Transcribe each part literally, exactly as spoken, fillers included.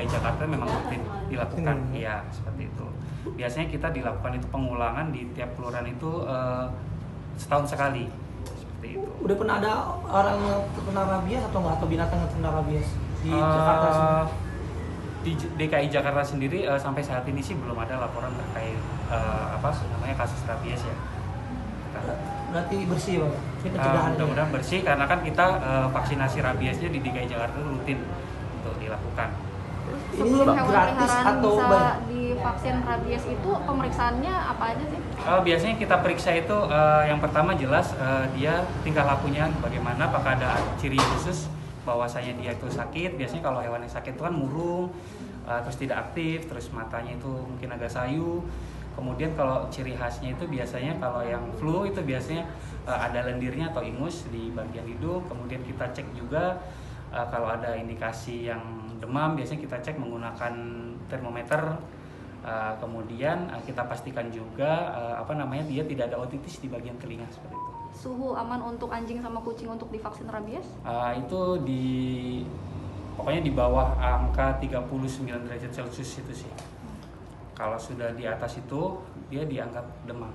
I Jakarta memang rutin dilakukan, iya hmm. seperti itu. Biasanya kita dilakukan itu pengulangan di tiap kelurahan itu uh, setahun sekali, seperti itu. Udah pernah ada orang yang terkena rabies atau nggak, atau binatang yang terkena rabies di uh, Jakarta sendiri? Di D K I Jakarta sendiri uh, sampai saat ini sih belum ada laporan terkait uh, apa namanya kasus rabies ya. Berarti bersih Pak? Uh, mudah-mudahan bersih karena kan kita uh, vaksinasi rabiesnya di D K I Jakarta rutin untuk dilakukan. Sebelum hewan peliharaan bisa divaksin rabies itu pemeriksaannya apa aja sih? Uh, biasanya kita periksa itu uh, yang pertama jelas uh, dia tingkah lakunya bagaimana, apakah ada ciri khusus bahwasanya dia itu sakit. Biasanya kalau hewan yang sakit itu kan murung, uh, terus tidak aktif, terus matanya itu mungkin agak sayu. Kemudian kalau ciri khasnya itu biasanya kalau yang flu itu biasanya uh, ada lendirnya atau ingus di bagian hidung. Kemudian kita cek juga uh, kalau ada indikasi yang demam, biasanya kita cek menggunakan termometer. Uh, kemudian uh, kita pastikan juga uh, apa namanya dia tidak ada otitis di bagian telinga seperti itu. Suhu aman untuk anjing sama kucing untuk divaksin rabies? Uh, itu di pokoknya di bawah angka tiga puluh sembilan derajat Celcius itu sih. Kalau sudah di atas itu dia dianggap demam.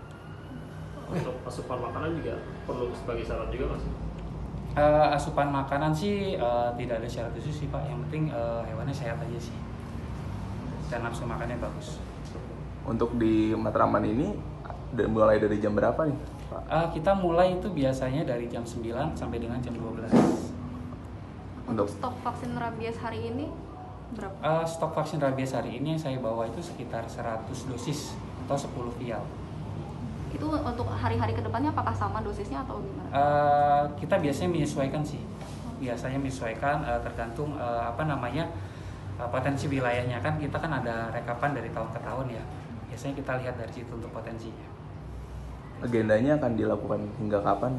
Untuk asupan makanan juga perlu sebagai syarat juga Mas? Uh, asupan makanan sih uh, tidak ada syarat khusus sih Pak. Yang penting uh, hewannya sehat aja sih. Dan nafsu makannya bagus. Untuk di Matraman ini mulai dari jam berapa nih Pak? Uh, kita mulai itu biasanya dari jam sembilan sampai dengan jam dua belas. Untuk stok vaksin rabies hari ini berapa? Uh, stok vaksin rabies hari ini yang saya bawa itu sekitar seratus dosis atau sepuluh vial. Itu untuk hari-hari kedepannya apakah sama dosisnya atau gimana? Uh, kita biasanya menyesuaikan sih, biasanya menyesuaikan uh, tergantung uh, apa namanya uh, potensi wilayahnya kan. Kita kan ada rekapan dari tahun ke tahun ya. Biasanya kita lihat dari situ untuk potensinya. Agendanya akan dilakukan hingga kapan?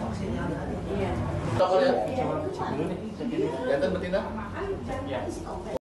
Iya. Kelihatan betina?